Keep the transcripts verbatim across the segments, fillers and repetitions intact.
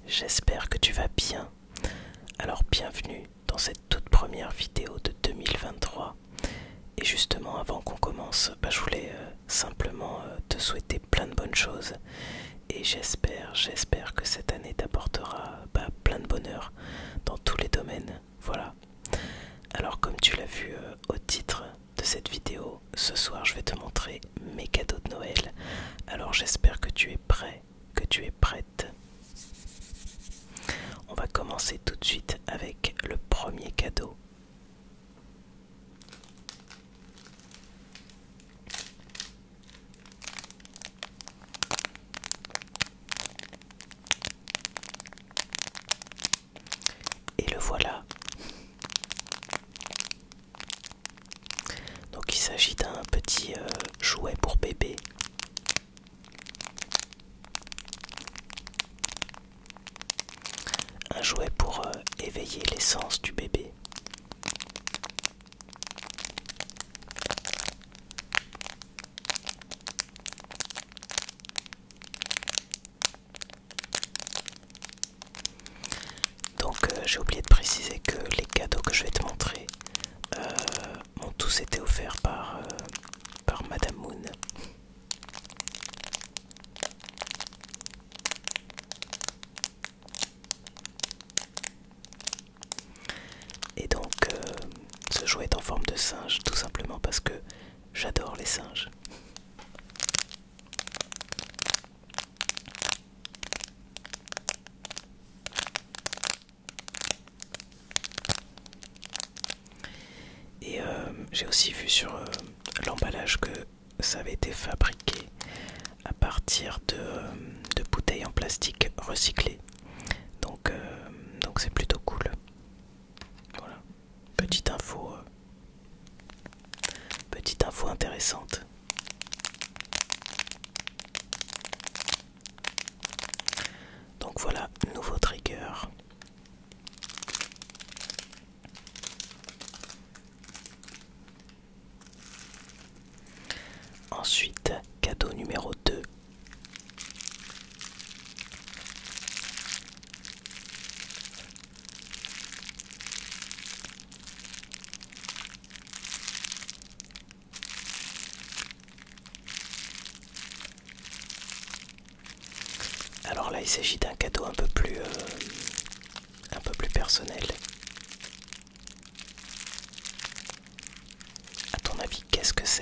j'espère que tu vas bien. Alors bienvenue dans cette toute première vidéo de deux mille vingt-trois. Et justement avant qu'on commence, bah, je voulais euh, simplement euh, te souhaiter plein de bonnes choses. Et j'espère, j'espère que cette année t'apportera bah, plein de bonheur dans tous les domaines. Voilà. Alors comme tu l'as vu euh, au titre de cette vidéo, ce soir je vais te montrer mes cadeaux de Noël. Alors j'espère que tu es prêt, que tu es prête. On va commencer tout de suite avec le premier cadeau. Et le voilà. Donc il s'agit d'un petit euh, jouet pour bébé. Un jouet pour euh, éveiller l'essence du bébé. Donc euh, j'ai oublié de préciser que les cadeaux que je vais te montrer euh, m'ont tous été offerts par, euh, par Madame Moon. Et donc euh, ce jouet est en forme de singe, tout simplement parce que j'adore les singes. Et euh, j'ai aussi vu sur euh, l'emballage que ça avait été fabriqué à partir de, euh, de bouteilles en plastique recyclées. Donc euh, donc c'est plutôt cool. Voilà, petite info, euh, petite info intéressante. Donc voilà, nouveau trigger. Ensuite, cadeau numéro deux. Alors là, il s'agit d'un cadeau un peu plus, euh, un peu plus personnel. À ton avis, qu'est-ce que c'est ?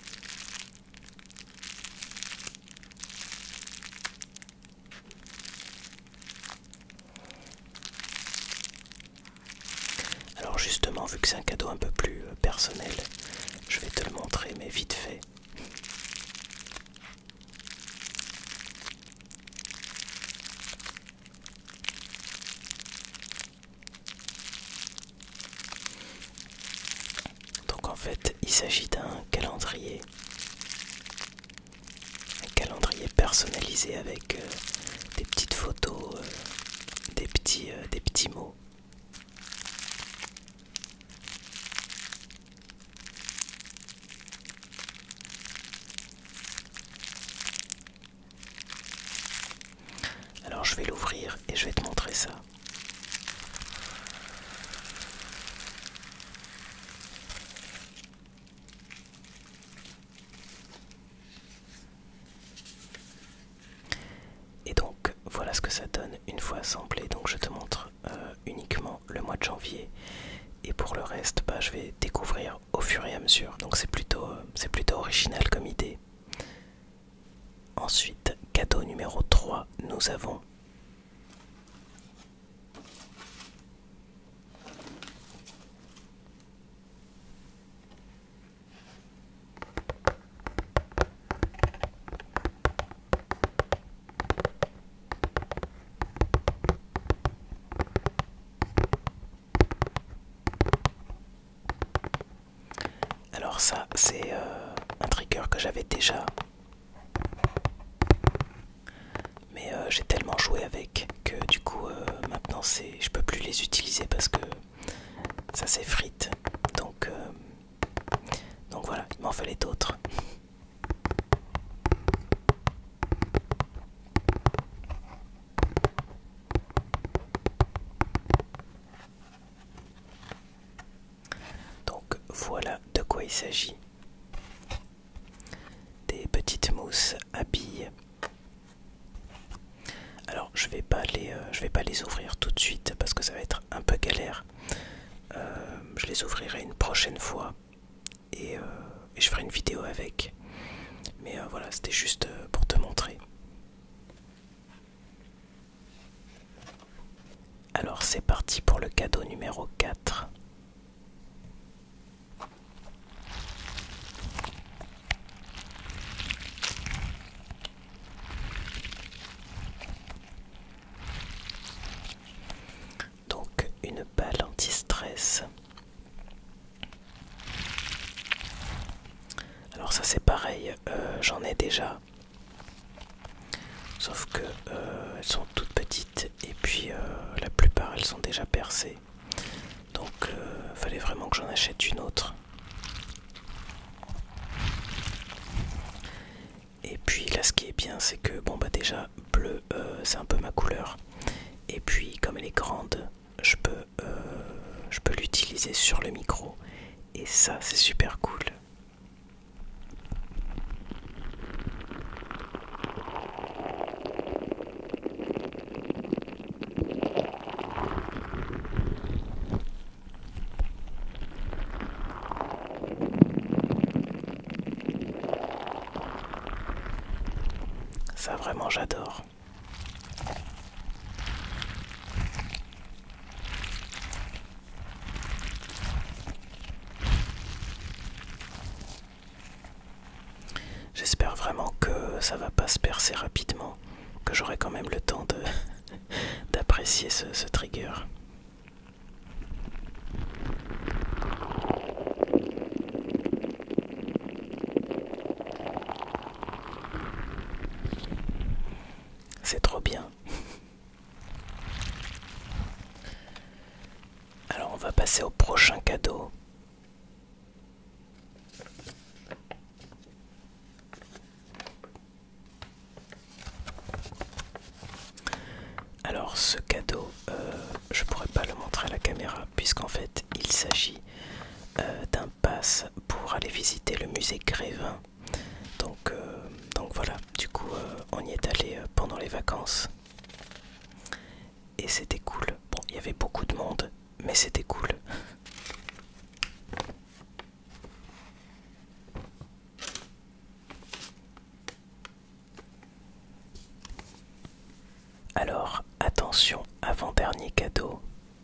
Alors justement, vu que c'est un cadeau un peu plus euh, personnel, je vais te le montrer, mais vite fait. Donc en fait, il s'agit d'un calendrier. Un calendrier personnalisé avec euh, des petites photos, euh, des, petits, euh, des petits mots. Alors je vais l'ouvrir et je vais te montrer ça. Et donc voilà ce que ça donne une fois assemblé. Donc je te montre euh, uniquement le mois de janvier. Et pour le reste, bah, je vais découvrir au fur et à mesure. Donc c'est plutôt, euh, c'est plutôt original comme idée. Ensuite, cadeau numéro trois, nous avons alors ça, c'est euh, un trigger que j'avais déjà. Mais euh, j'ai tellement joué avec que du coup euh, maintenant c'est, je peux plus les utiliser parce que ça s'effrite. Donc, euh, donc voilà, il m'en fallait d'autres. il s'agit des petites mousses à billes. Alors je vais pas les, euh, je vais pas les ouvrir tout de suite parce que ça va être un peu galère. Euh, je les ouvrirai une prochaine fois et, euh, et je ferai une vidéo avec. Mais euh, voilà, c'était juste euh, pour te montrer. Alors c'est parti pour le cadeau numéro quatre. Donc une balle anti-stress. Alors ça c'est pareil, euh, j'en ai déjà. Sauf que euh, elles sont toutes petites et puis euh, la plupart elles sont déjà percées. Donc euh, fallait vraiment que j'en achète une autre. Et puis là ce qui est bien c'est que bon bah déjà bleu euh, c'est un peu ma couleur. Et puis comme elle est grande, je peux, euh, je peux l'utiliser sur le micro. Et ça c'est super cool. Ça vraiment j'adore. J'espère vraiment que ça va pas se percer rapidement, que j'aurai quand même le temps de d'apprécier ce, ce trigger. C'est trop bien. Alors on va passer au prochain cadeau. Alors ce cadeau, euh, je pourrais pas le montrer à la caméra puisqu'en fait il s'agit euh, d'un pass pour aller visiter le musée Grévin. Donc, euh, donc voilà, du coup euh, on y est allé euh, pendant les vacances. Et c'était cool. Bon, il y avait beaucoup de monde, mais c'était cool. Alors, attention, avant-dernier cadeau.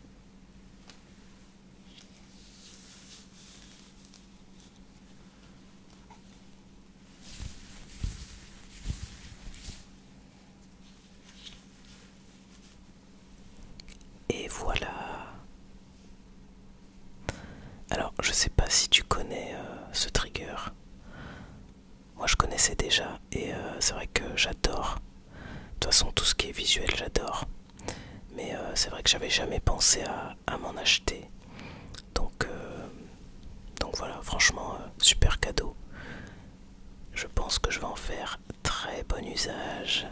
Et voilà. Alors, je sais pas si tu connais euh, ce trigger. Moi, je connaissais déjà et euh, c'est vrai que j'adore. De toute façon, tout ce qui est visuel, j'adore. Mais euh, c'est vrai que j'avais jamais pensé à, à m'en acheter. Donc, euh, donc voilà, franchement, euh, super cadeau. Je pense que je vais en faire très bon usage.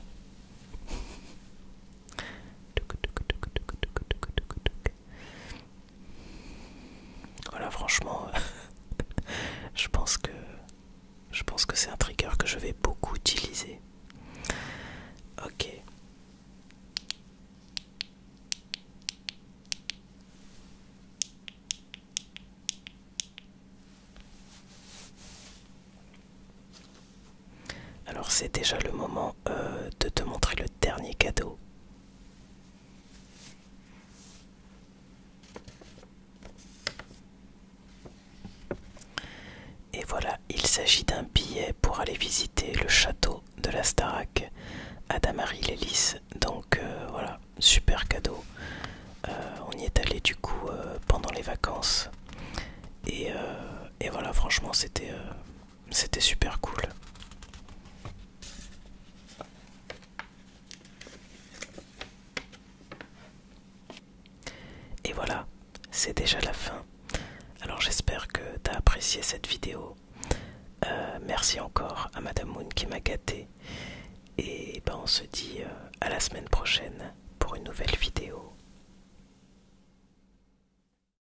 Voilà, franchement, je pense que je pense que c'est un trigger que je vais beaucoup utiliser. Ok. Alors c'est déjà le moment euh, de te montrer le dernier cadeau. Et voilà, il s'agit d'un billet pour aller visiter le château de la Starac à Damary-Lélis. Donc euh, voilà, super cadeau. Euh, on y est allé du coup euh, pendant les vacances. Et, euh, et voilà, franchement, c'était euh, c'était super cool. Et voilà, c'est déjà la fin. Alors j'espère que tu as apprécié cette vidéo. Euh, merci encore à Madame Moon qui m'a gâté. Et ben on se dit euh, à la semaine prochaine.